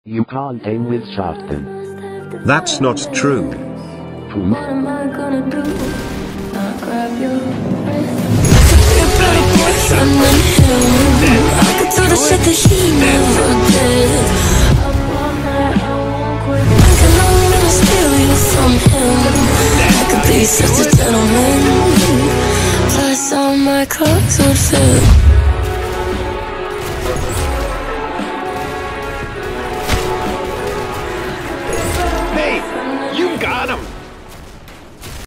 You can't aim with shotgun. That's not true. Proof? What am I gonna do? Not grab your wrist.